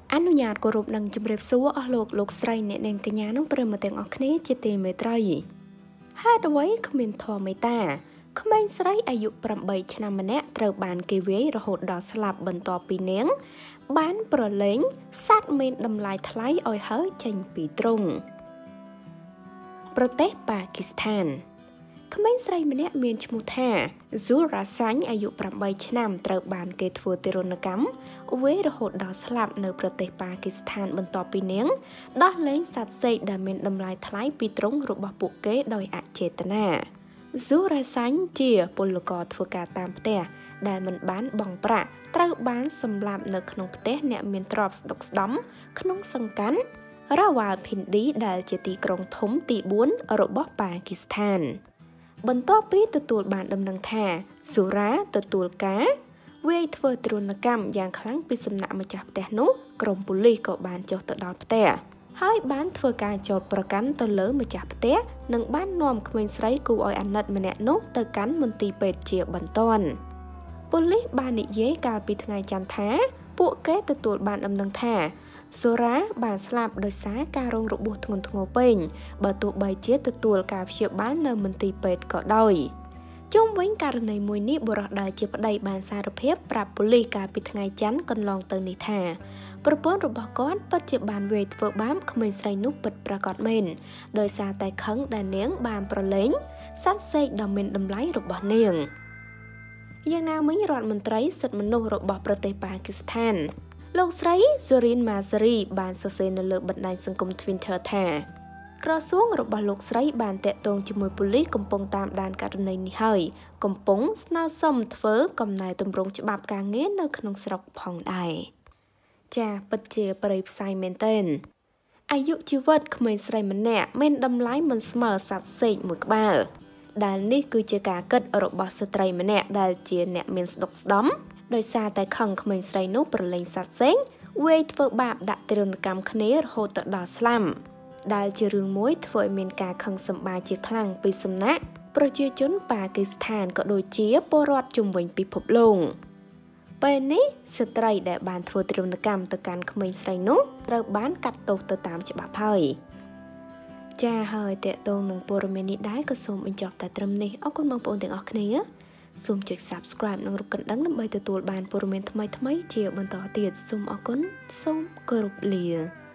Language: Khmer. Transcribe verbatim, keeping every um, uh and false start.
អនុញ្ញាតគោរពនឹងជម្រាបសួរអស់លោកលោកស្រីអ្នកនាងកញ្ញានិងប្រិយមិត្តទាំងអស់គ្នាជាទីមេត្រីហេតុអ្វីគ្មានធម៌មេត្តាក្មេងស្រីអាយុប្រាំបីឆ្នាំម្នាក់ត្រូវបានគេវាយរហូតដល់ស្លាប់បន្ទាប់ពីនាងបានប្រឡែងសត្វមានតម្លៃថ្លៃឲ្យហើរចេញពីទ្រុងប្រទេសប៉ាគីស្ថានក្មេងស្រីម្នាក់មានឈ្មោះថា Zura Singh អាយុប្រាំបីឆ្នាំត្រូវបានគេធ្វើទារុណកម្មវាយរហូតដល់ស្លាប់នៅប្រទេសប៉ាគីស្ថានបន្ទាប់ពីនាងដោះលែងសត្វសេកដែលមានតម្លៃថ្លៃពីទ្រុងរបស់ពួកគេដោយអចេតនា Zura Singh ជាពលករធ្វើការតាមផ្ទះដែលមិនបានបង់ប្រាក់ត្រូវបានសម្លាប់នៅក្នុងផ្ទះអ្នកមានទ្រព្យស្ដុកស្ដំក្នុងសង្កាត់ Rawalpindi ដែលជាទីក្រុងធំទីបួនរបស់ប៉ាគីស្ថានបន្ទាប់ពីទទួលបានដំណឹងថាសូរ៉ាទទួលការវាយធ្វើទរណកម្មយ៉ាងខ្លាំងពីសំណាក់ម្ចាស់ផ្ទះនោះក្រុមប៉ូលីសក៏បានចុះទៅដល់ផ្ទះហើយបានធ្វើការចោទប្រកាន់ទៅលើម្ចាស់ផ្ទះនិងបាននាំក្មេងស្រីគួរឲ្យអាណិតម្នាក់នោះទៅកាន់មន្ទីរពេទ្យជាបន្ទាន់ប៉ូលីសបាននិយាយកាលពីថ្ងៃច័ន្ទថាពួកគេទទួលបានដំណឹងថាសូរ៉ាបានស្លាប់ដោយសារការរងរបួសធ្ងន់ធ្ងរពេកបើទោះបីជាទទួលការព្យាបាលនៅមន្ទីរពេទ្យក៏ដោយជុំវិញករណីមួយនេះបុរសដែលជាប្តីបានសារភាពប្រាប់ប៉ូលីសកាលពីថ្ងៃច័ន្ទកន្លងទៅនេះថាប្រពន្ធរបស់គាត់ពិតជាបានវាយធ្វើបាបក្មេងស្រីនោះពិតប្រាកដមែនដោយសារតែខឹងដែលនាងបានប្រឡែងសត្វសេកដ៏មានតម្លៃរបស់នាងយ៉ាងណាមិញរដ្ឋមន្ត្រីសិទ្ធិមនុស្សរបស់ប្រទេសប៉ាគីស្ថានលោកស្រី Zorin Mazari បានសរសេរនៅលើបណ្ដាញសង្គម Twitter ថាក្រសួងរបស់លោកស្រីបានតាក់ទងជាមួយប៉ូលីសកំពុងតាមដានករណីនេះហើយកំពុងស្នើសុំធ្វើកំណែទម្រង់ច្បាប់ការងារនៅក្នុងស្រុកផងដែរចាពិតជាប្រៃផ្សាយមែនទែនអាយុជីវិតក្មេងស្រីម្នាក់មានតម្លៃមិនស្មើសត្វសេកមួយក្បាលដែលនេះគឺជាការគិតរបស់ស្ត្រីម្នាក់ដែលជាអ្នកមានស្ដុកស្ដំដោយសារតែខឹងក្មេងស្រីនោះប្រឡែងសត្វសេកវាយធ្វើបាបដាក់ទារុណកម្មគ្នារហូតទៅដល់ស្លាប់ដែលជារឿងមួយធ្វើឲ្យមានការខឹងសម្បាជាខ្លាំងពីសំណាក់ប្រជាជនប៉ាគីស្ថានក៏ដូចជាពលរដ្ឋជុំវិញពិភពលោកពេលនេះស្ត្រីដែលបានធ្វើទារុណកម្មទៅកាន់ក្មេងស្រីនោះត្រូវបានកាត់ទោសទៅតាមច្បាប់ហើយចាហើយតេតងនឹងព័ត៌មាននេះដែរក៏សូមបញ្ចប់តែត្រឹមនេះអរគុណបងប្អូនទាំងអស់គ្នាសូមចុច Subscribe និងរូបកណ្ដឹងដើម្បីទទួលបានព័ត៌មានថ្មីៗជាបន្តទៀតសូមអរគុណសូមគោរពលា